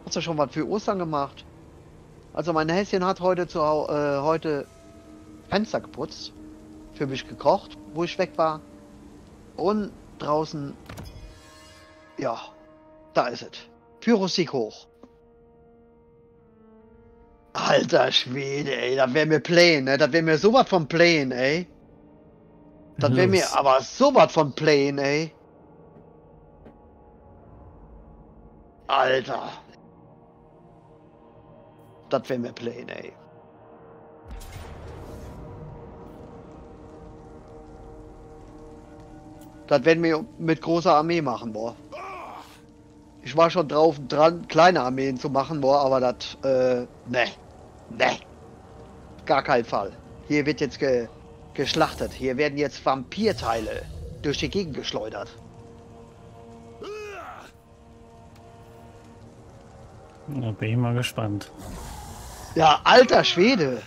Hast du schon was für Ostern gemacht? Also mein Häschen hat heute Fenster geputzt, für mich gekocht, wo ich weg war. Und draußen, ja, da ist es. Pyrosik hoch. Alter Schwede, ey, das wäre mir plain, ne? Das wäre mir sowas von plain, ey. Das wäre mir Los. aber sowas von plain, ey. Alter. Das wäre mir plain, ey. Das werden wir mit großer Armee machen, boah. Ich war schon drauf dran, kleine Armeen zu machen, boah, aber das, ne, ne, gar kein Fall. Hier wird jetzt geschlachtet. Hier werden jetzt Vampirteile durch die Gegend geschleudert. Da bin ich mal gespannt. Ja, alter Schwede.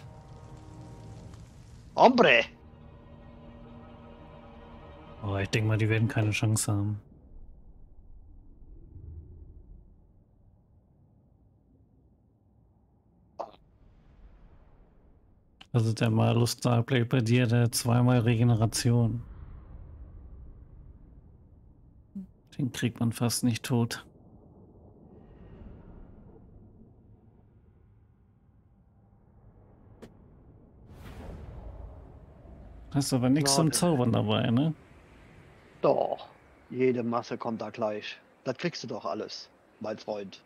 Hombre. Aber ich denke mal, die werden keine Chance haben. Also der Malus Starplay bei dir, der zweimal Regeneration. Den kriegt man fast nicht tot. Hast aber nichts zum Zaubern dabei, ne? Doch, jede Masse kommt da gleich. Das kriegst du doch alles, mein Freund.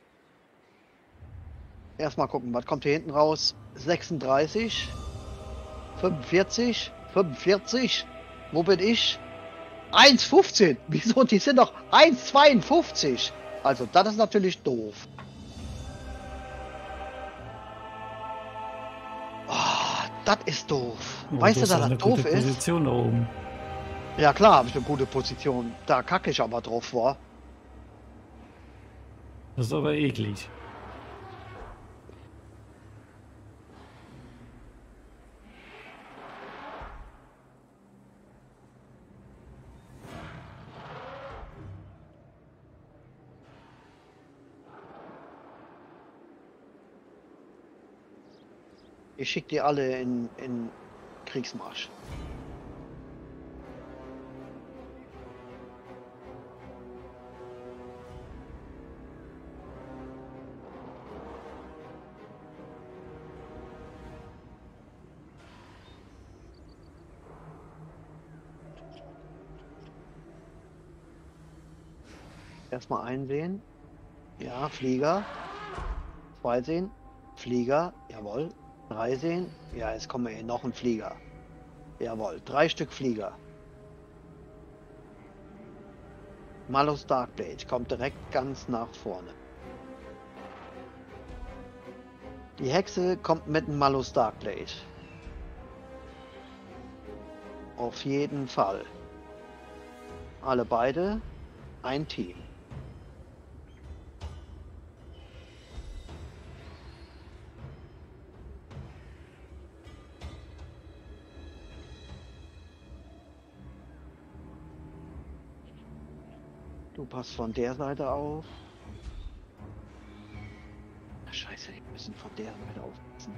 Erstmal gucken, was kommt hier hinten raus? 36, 45, 45. Wo bin ich? 1,15. Wieso? Die sind doch 1,52. Also, das ist natürlich doof. Oh, das ist doof. Oh, Weißt du du, hast dass auch das eine doof gute ist? Position da oben. Ja klar, habe ich eine gute Position. Da kacke ich aber drauf vor. Das ist aber eklig. Ich schicke die alle in Kriegsmarsch. Erstmal einsehen. Ja, Flieger. 2 sehen. Flieger. Jawohl. 3 sehen. Ja, jetzt kommen wir hier noch ein Flieger. Jawohl. 3 Stück Flieger. Malus Darkblade kommt direkt ganz nach vorne. Die Hexe kommt mit dem Malus Darkblade. Auf jeden Fall. Alle beide. Ein Team. Du passt von der Seite auf. Ach, Scheiße, wir müssen von der Seite aufpassen.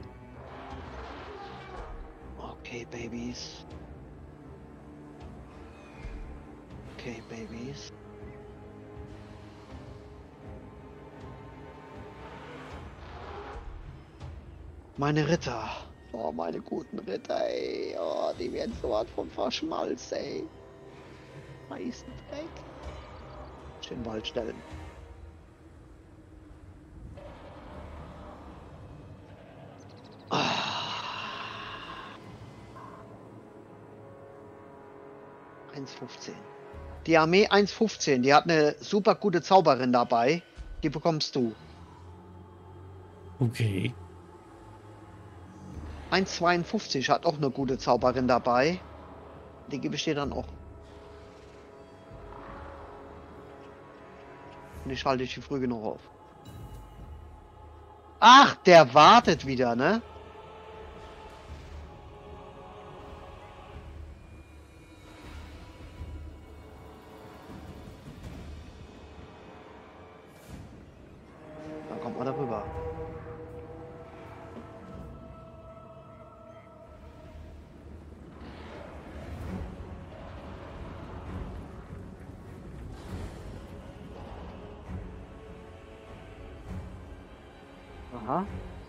Okay, Babys. Okay, Babys. Meine Ritter. Oh, meine guten Ritter, ey. Oh, die werden so was von verschmalzt, ey. Meisten Dreck. Schön Wald stellen. Ah. 1,15. Die Armee 1,15. Die hat eine super gute Zauberin dabei. Die bekommst du. Okay. 1,52 hat auch eine gute Zauberin dabei. Die gebe ich dir dann auch. Und ich schalte dich früh genug auf. Ach, der wartet wieder, ne? Aha.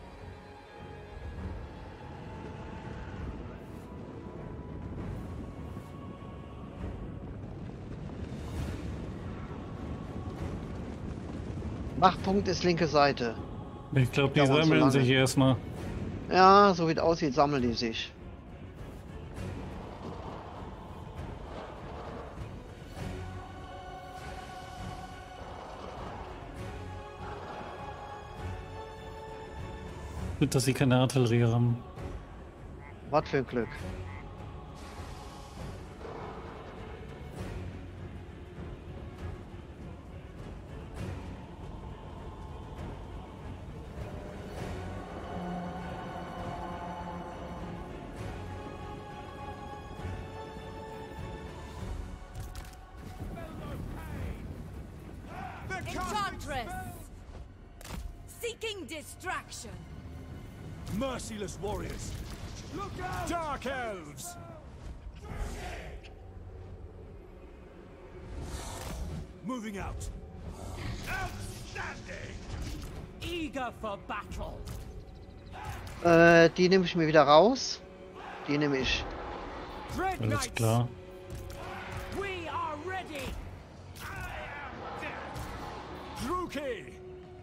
Machtpunkt ist linke Seite. Ich glaube, die Dauert so sammeln lange. sich erstmal. Ja, so wie es aussieht, sammeln die sich. Gut, dass sie keine Artillerie haben. Was für ein Glück. Enchantress! Seeking distraction! Merciless warriors! Look out! Dark elves! Moving out! Outstanding! Eager for battle! Die nehme ich mir wieder raus. Die nehme ich. Dread Alles Knights! klar. We are ready! Druki!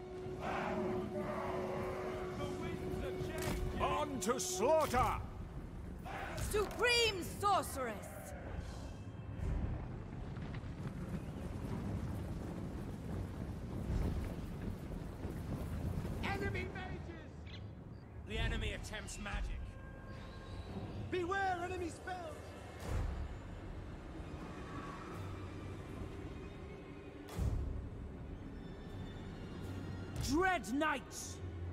On to slaughter! Supreme sorceress! Enemy mages! The enemy attempts magic. Beware enemy spells! Dread Knights!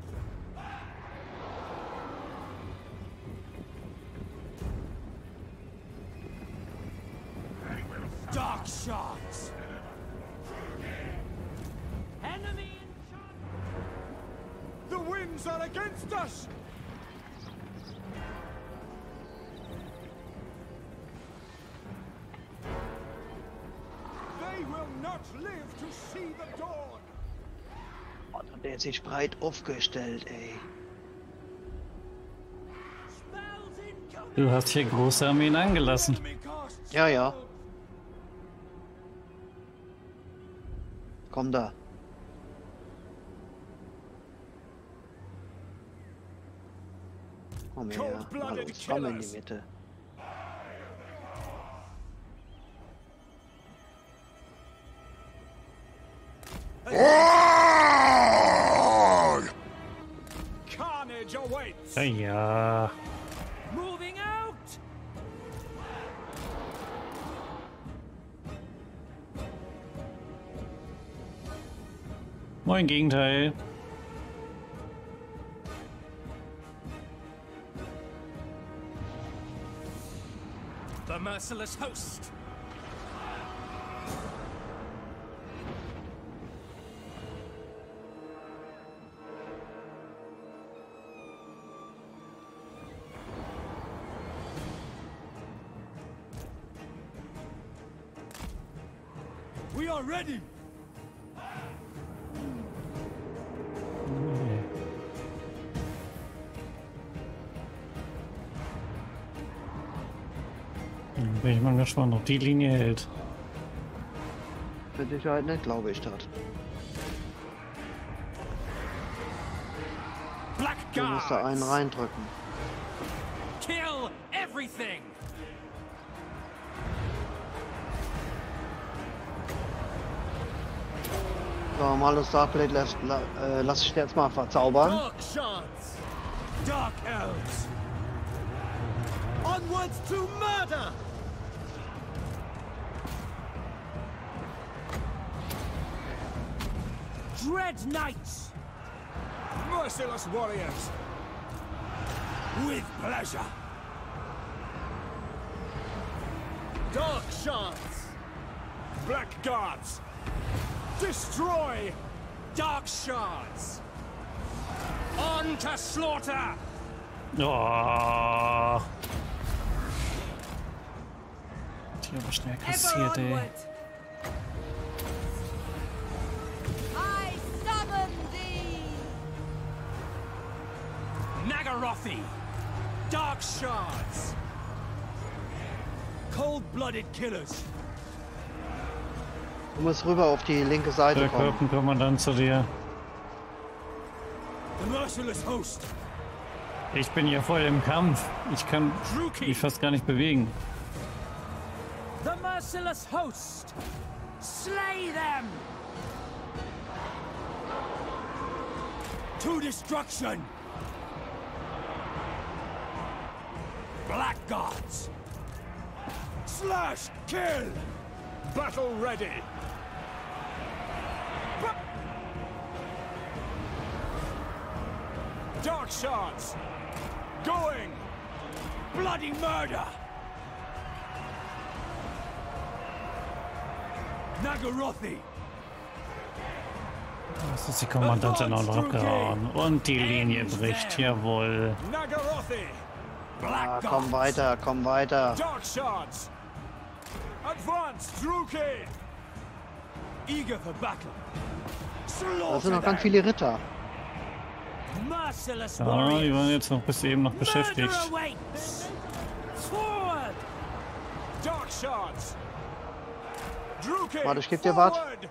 Dark shards! Enemy enchantment! The winds are against us! They will not live to see the dawn! Oh, der hat sich breit aufgestellt, ey. Spells incoming! Du hast hier große Armeen angelassen. Enemy casts Ja, ja. spells. Komm da. Komm her. Na los, komm in die Mitte. Carnage awaits! Ja, ja. Moving out! Mein Gegenteil. The merciless host! We are ready! Bin ich mal gespannt, ob die Linie hält. Mit Sicherheit nicht, glaube ich das. Du musst da einen Blackguards! reindrücken. Kill everything! So, Malus Darkblade lass ich dir jetzt mal verzaubern. Dark shards! Dark elves! Onwards to murder! Dread Knights! Merciless warriors! With pleasure! Dark shards! Blackguards! Destroy! Dark shards! On to slaughter! Oh. Die aber schnell Ever kassiert, ey. onward! I summon thee! Nagarothi! Dark Shards! Cold-blooded killers! Du musst rüber auf die linke Seite Der kommen. Körperkommandant zu dir. The merciless host! Ich bin ja voll im Kampf. Ich kann mich fast gar nicht bewegen. The merciless host! Slay them! To destruction! Blackguards! Slash! Kill! Battle ready! Dark Shards! Going! Bloody murder! Nagarothi! Das ist die Kommandantin auch noch abgehauen. Und die Linie bricht. Jawohl. Nagarothi! Ah, komm weiter, komm weiter. Dark Shards! Advance, Druki! Eager for battle! Da sind noch ganz viele Ritter. Merciless Ja, die warriors! waren jetzt noch bis eben noch beschäftigt. Murder awaits! Forward! Dark Shards! Druki! Warte, ich geb dir was. forward!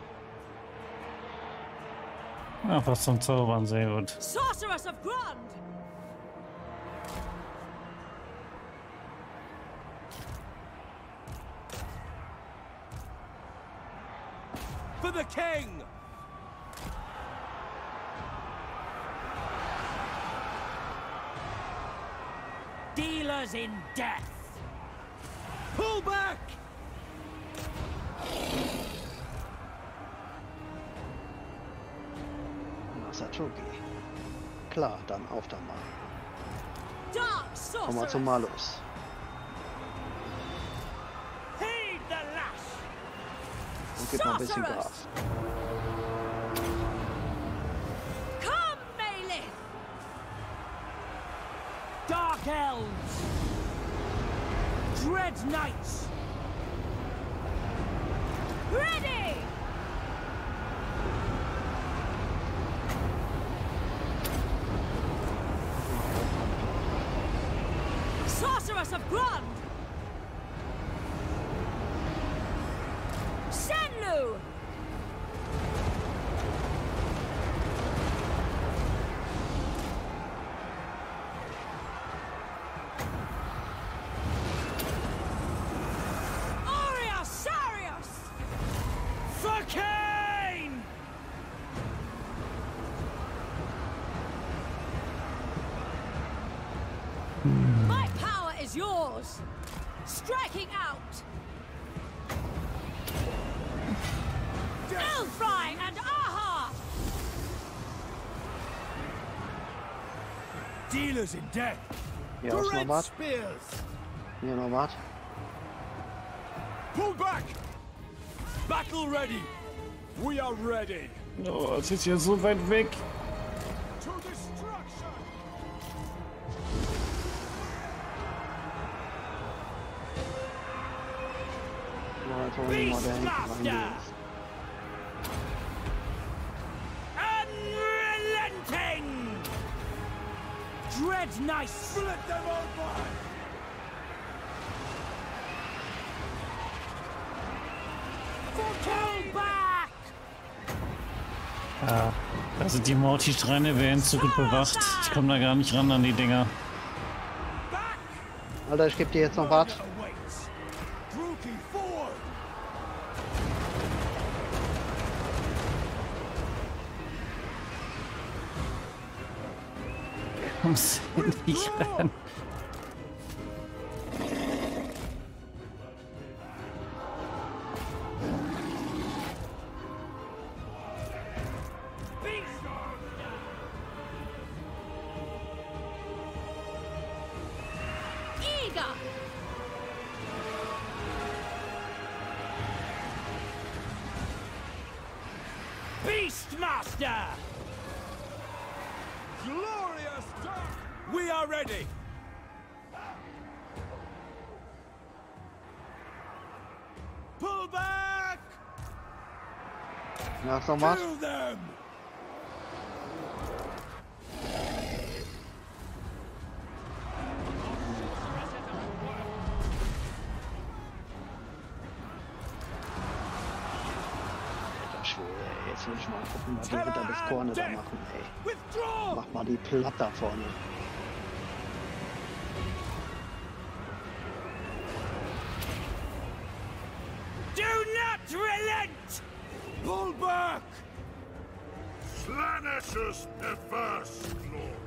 Einfach zum Zaubern, sehr gut. Sorceress of Grand! For the king! Dealers in death! Pull back! Masatsuki. Klar, dann auf da mal. Dark Komm mal zum sorceress! Malus. Heed the lash! Und gib mal ein bisschen Sorceress! Gas. Come, Malith! Dark elves! Dread knights! Ready! Sorceress of Grand! Shenlu! Oriosarios! For Cain! My power is yours! Striking out! Elfry and Aha! Dealers in death! Hier auch noch Dread was. spears! Hier noch was. Pull back! Battle ready! We are ready! Oh, es ist hier so weit weg. To destruction! So, jetzt wollen wir mal da hinten reingehen. Unrelenting! Dread knights! Split them open! Pull back! Ja, da sind die Morty-Schreine, werden zu gut bewacht. Ich komme da gar nicht ran an die Dinger. Back! Alter, ich geb dir jetzt noch was. Awaits! Druki forward! Kommst nicht ran. Eager! Beastmaster! Glorious dark! We are ready! Pull back! Ja, ist noch was. Kill them! will ich mal gucken, was die Ritter des Korne da machen, ey. Withdraw! Mach mal die platt da vorne. Do not relent! Pull back! Slanesher's perverse lord.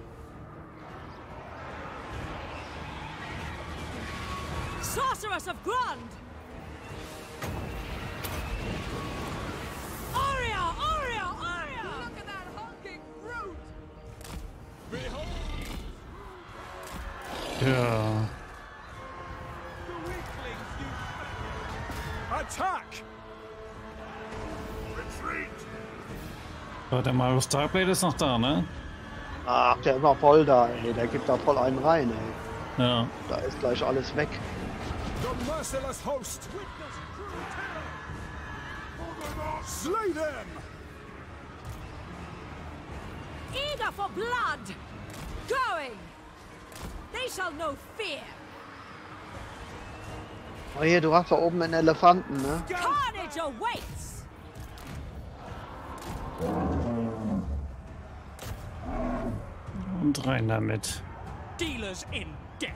Sorceress of Grund! Aria! Aria! Aria! Look at that hulking brute! Behold Ja. The weaklings, you attack! retreat. Aber der Malus Darkblade ist noch da, ne? Ach, der ist noch voll da, ey. Der gibt da voll einen rein, ey. Ja. Da ist gleich alles weg. The merciless host. Witness true terror! Slay them. Eager for blood! Going! They shall know fear! Oh, hier, du hast da oben einen Elefanten, ne? Carnage awaits! Und rein damit. Dealers in death!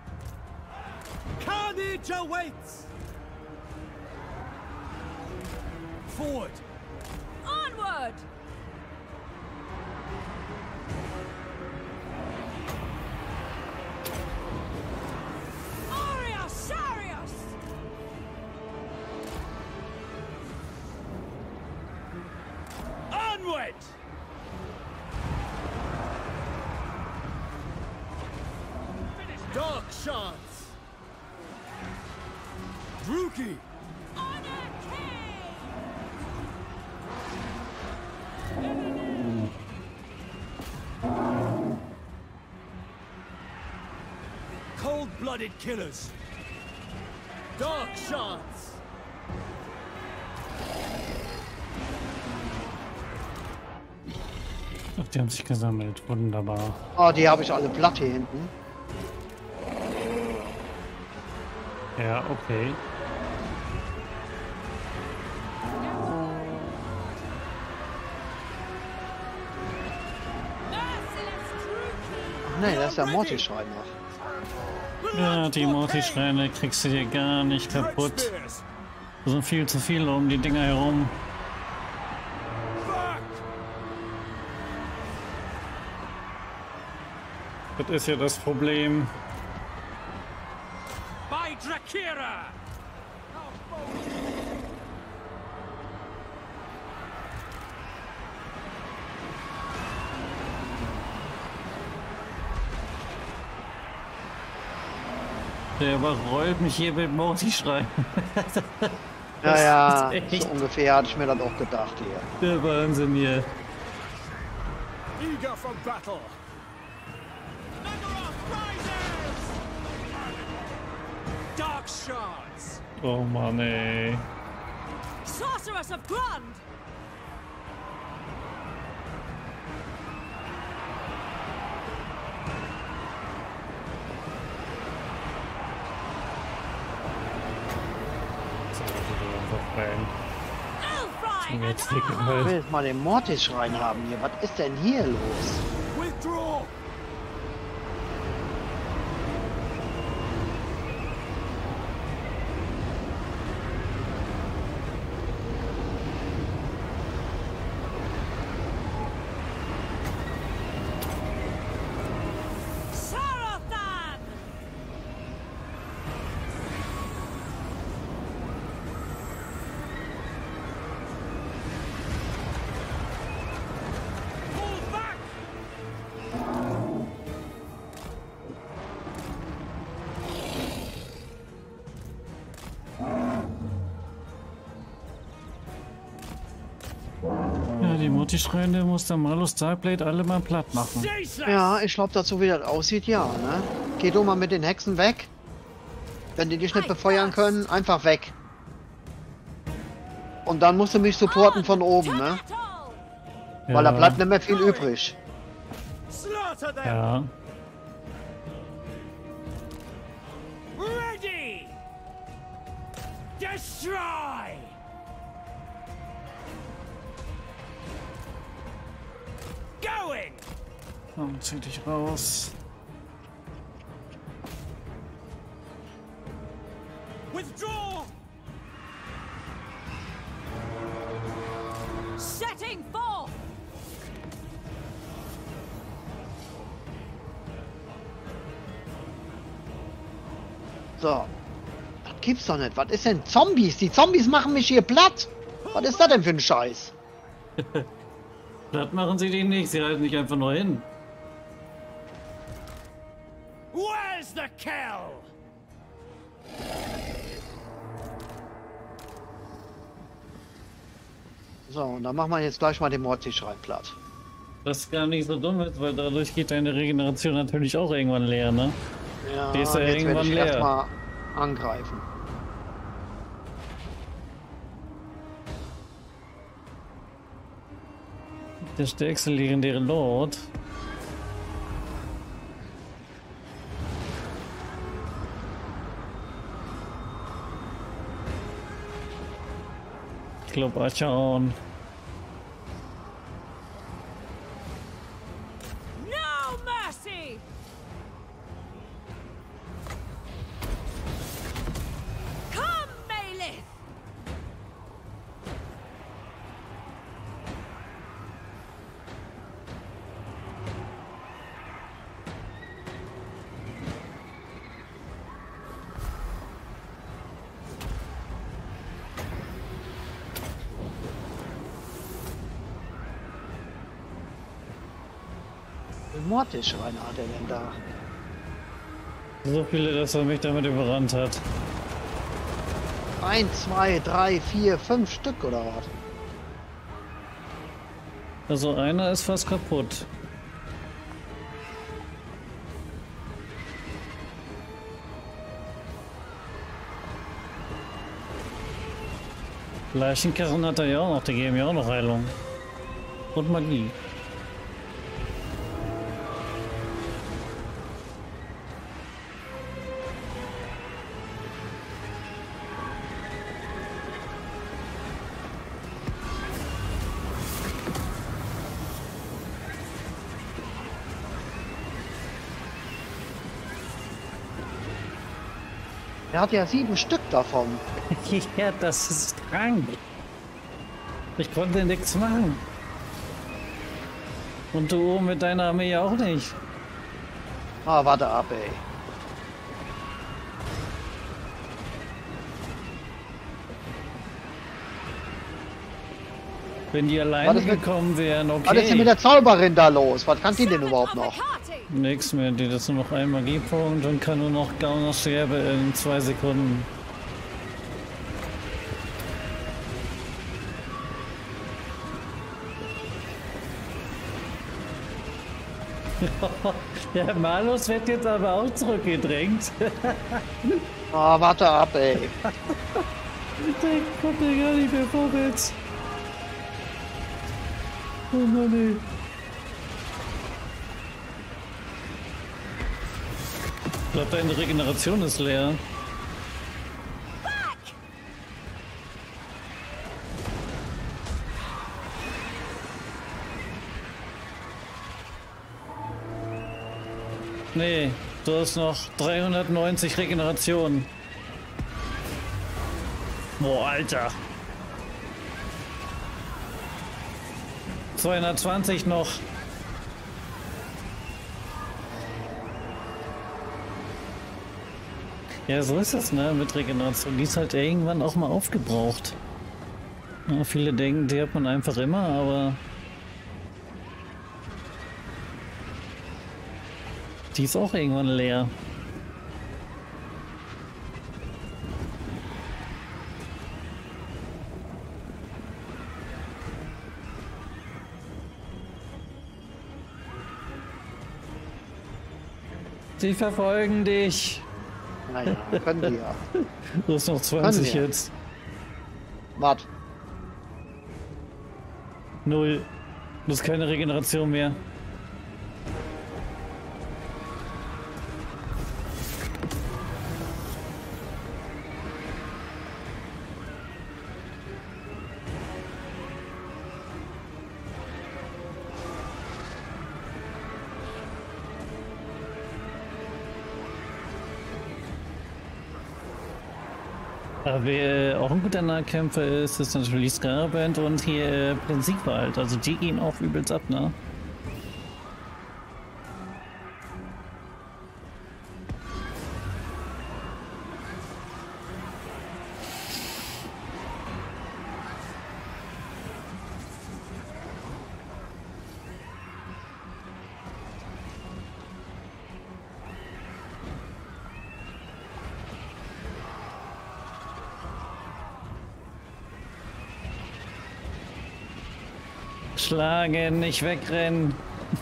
Carnage awaits! Forward! Onward! Aria Sarius! Onward! Dark shards! Druki! Honor King! Cold-blooded killers! Dark shards! Ach, die haben sich gesammelt. Wunderbar. Oh, die habe ich alle platt hier hinten. Ja, okay. Merciless Druki! Ach nee, da ist der Morty-Schrein noch. Ja, die Morty-Schreine kriegst du dir gar nicht kaputt. Spears! Da sind viel zu viele um die Dinger herum. Back! Das ist ja das Problem. By Drakira! Der überrollt mich hier mit Morty-Schreien. Ja, ja, ist echt- so ungefähr hatte ich mir das auch gedacht hier. Der Wahnsinn hier. Eager for battle. Dark shards! Oh Mann, ey. Sorceress of Grund! So, wieder einfach rein. Elfry and Jetzt liegt Ich Aha! will jetzt mal den Morty-Schrein haben hier. Was ist denn hier los? Withdraw! Sarothan! Pull back! Ja, die Morty-Schreine muss der Malus Darkblade alle mal platt machen. Ceaseless! Ja, ich glaube, dazu wie das aussieht, ja, ne? Geh du mal mit den Hexen weg. Wenn die dich nicht befeuern können, einfach weg. Und dann musst du mich supporten von oben, ne? Battle! Weil da bleibt nicht mehr viel übrig. Slaughter them! Ja. Ready! Destroy! Komm, zieh dich raus. Withdraw! Setting forth! So. Das gibt's doch nicht. Was ist denn Zombies? Die Zombies machen mich hier platt. Was ist das denn für ein Scheiß? Das machen sie dich nicht, sie halten dich einfach nur hin. Where's the kill? So, und dann machen wir jetzt gleich mal den Mordtischschrein platt. Was gar nicht so dumm ist, weil dadurch geht deine Regeneration natürlich auch irgendwann leer, ne? Ja, Die ist ja und jetzt werde irgendwann ich leer. erstmal angreifen. Der stärkste legendäre Lord. Ich glaube Acharon. No mercy! Come, Malith! Wie viel Mordtischschreine hat er denn da? So viele, dass er mich damit überrannt hat. 1, 2, 3, 4, 5 Stück oder was? Also einer ist fast kaputt. Leichenkarren hat er ja auch noch, die geben ja auch noch Heilung. Und Magie. Er hat ja 7 Stück davon. Ja, das ist krank. Ich konnte nichts machen. Und du oben mit deiner Armee auch nicht. Ah, warte ab, ey. Wenn die alleine gekommen wären, okay. Was ist denn mit der Zauberin da los? Was kann die denn überhaupt noch? Nix mehr, die ist nur noch ein Magiepunkt und kann nur noch Gauner Scherbe in 2 Sekunden. Ja, Malus wird jetzt aber auch zurückgedrängt. Ah, warte ab, ey. Der kommt ja gar nicht mehr vorwärts. Oh Mann, ey. Ich glaube, deine Regeneration ist leer. Nee, du hast noch 390 Regeneration. Boah, Alter. 220 noch. Ja, so ist es, ne, mit Regeneration. Die ist halt irgendwann auch mal aufgebraucht. Ja, viele denken, die hat man einfach immer, aber die ist auch irgendwann leer. Sie verfolgen dich. Naja, können die ja. Du hast noch 20 Können wir. jetzt. Was? 0. Du hast keine Regeneration mehr. Aber wer auch ein guter Nahkämpfer ist, ist natürlich Scaraband und hier Prinzipwald. Also die gehen auch übelst ab, ne? Schlagen, nicht wegrennen.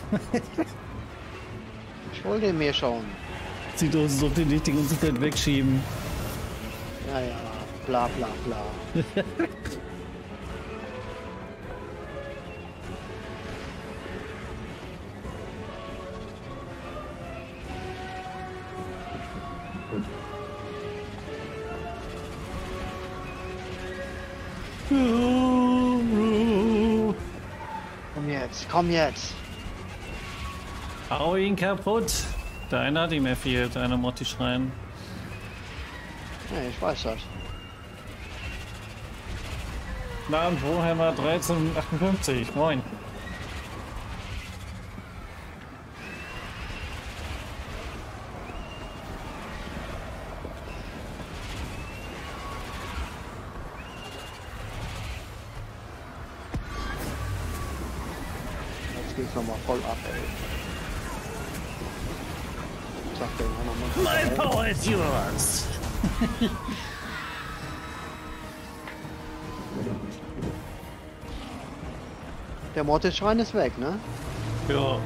Ich hol den mir schon. Sieht aus, als ob die nicht die ganze Zeit wegschieben. Ja, ja, bla bla bla. Komm jetzt, komm jetzt. Hau ihn kaputt. Der eine hat ihm fehlt, der eine Motti schreien. Ja, ich weiß das. Na und Warhammer 1358, moin. Jetzt geht's nochmal voll ab, ey. Ich sag den auch nochmal. My power is yours. Der Mortis-Schrein ist weg, ne? Ja.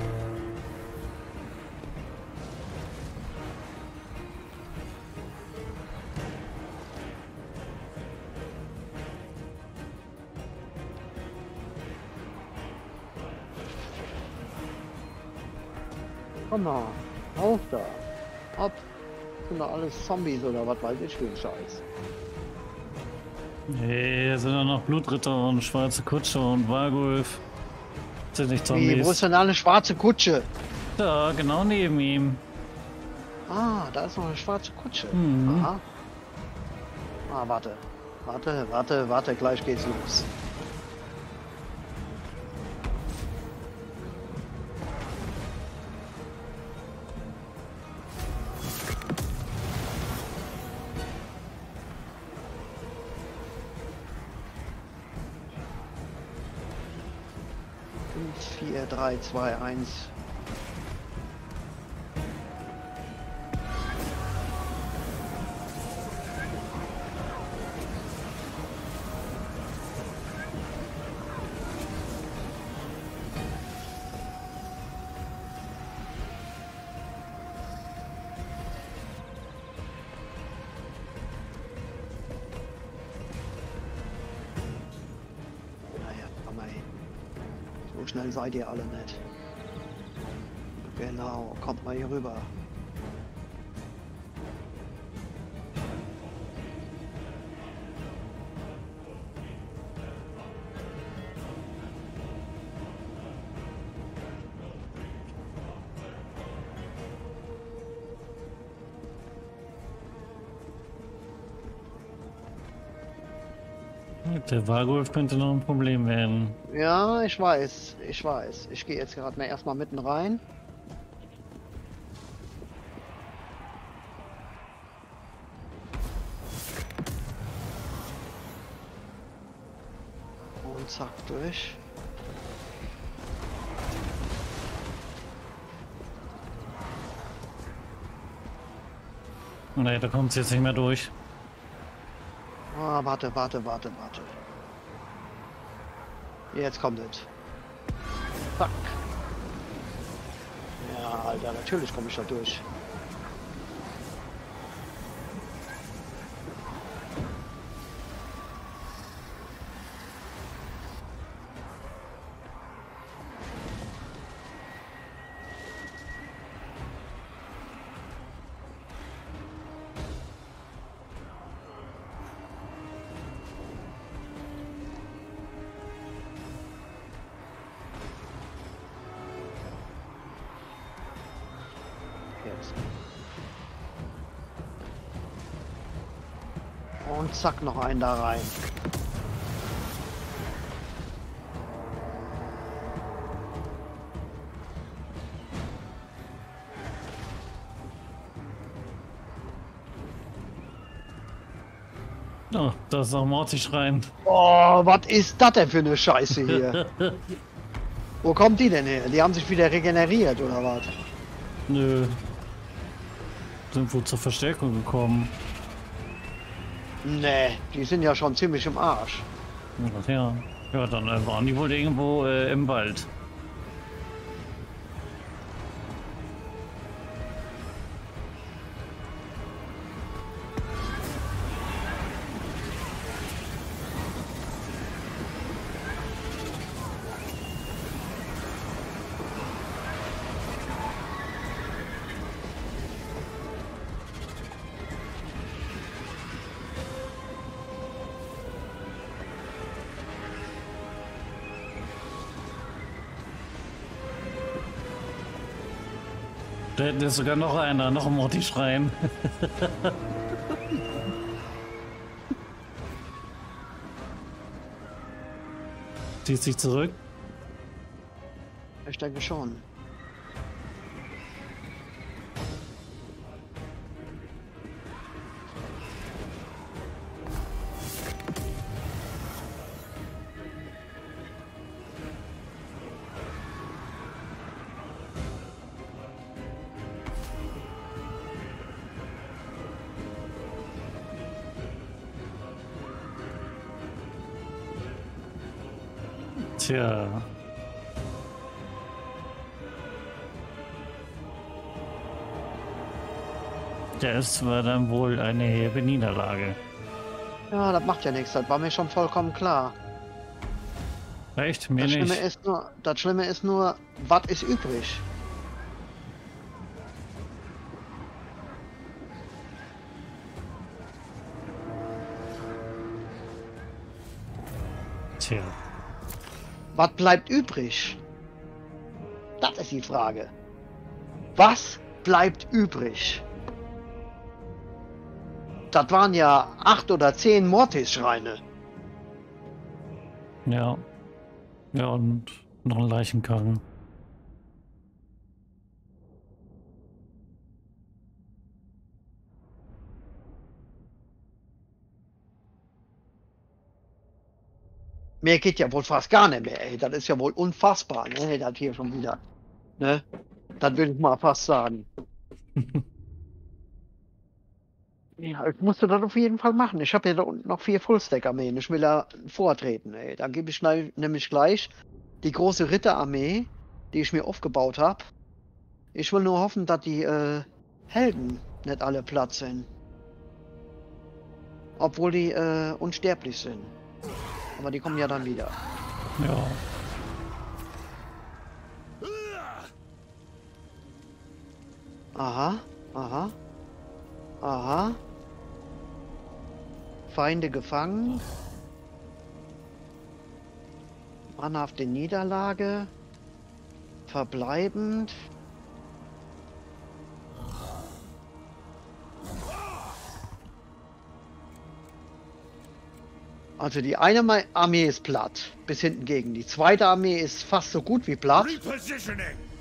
Komm mal, auf da. Ab. Sind doch alles Zombies oder was weiß ich für ein Scheiß. Nee, hier sind ja noch Blutritter und schwarze Kutsche und Wargulf. Sind nicht Wie, wo Zombies. ist denn eine schwarze Kutsche? Da, genau neben ihm. Ah, da ist noch eine schwarze Kutsche. Mhm. Aha. Ah, warte. Warte, gleich geht's los. Fünf, 4, 3, 2, 1. Naja, komm mal hin. So schnell seid ihr alle nicht. Genau, kommt mal hier rüber. Der Wargulf könnte noch ein Problem werden. Ja, ich weiß. Ich gehe jetzt gerade mal erstmal mitten rein. Und zack durch. Nee, da kommt es jetzt nicht mehr durch. Ah, warte. Jetzt kommt es. Zack. Ja, Alter, natürlich komme ich da durch. Jetzt. und zack, noch einen da rein. Oh, da ist auch Mortis rein. Oh, was ist das denn für eine Scheiße hier? Wo kommt die denn her? Die haben sich wieder regeneriert, oder was? Nö. Sind wohl zur Verstärkung gekommen. Nee, die sind ja schon ziemlich im Arsch. Ja. Ja, dann waren die wohl irgendwo im Wald. Da hinten ist sogar noch einer, noch ein Morty schreien. Zieht sich zurück. Ich denke schon. Tja. Das war dann wohl eine herbe Niederlage. Ja, das macht ja nichts. Das war mir schon vollkommen klar. Echt? Mir nicht. Das Schlimme ist nur, was ist übrig? Tja. Was bleibt übrig? Das ist die Frage. Was bleibt übrig? Das waren ja 8 oder 10 Mortis-Schreine. Ja. Ja, und noch ein Leichenkarren. Mehr geht ja wohl fast gar nicht mehr, ey. Das ist ja wohl unfassbar, ne? Das hier schon wieder. Ne? Das will ich mal fast sagen. Ja, ich musste das auf jeden Fall machen. Ich habe ja da unten noch 4 Fullstack-Armeen. Ich will da vortreten, ey. Dann gebe ich nämlich gleich die große Ritterarmee, die ich mir aufgebaut habe. Ich will nur hoffen, dass die Helden nicht alle platt sind. Obwohl die unsterblich sind. Aber die kommen ja dann wieder. Ja. Aha, aha, aha. Feinde gefangen. Mannhafte Niederlage. Verbleibend. Also die eine Armee ist platt, bis hinten gegen. Die zweite Armee ist fast so gut wie platt. Repositioning!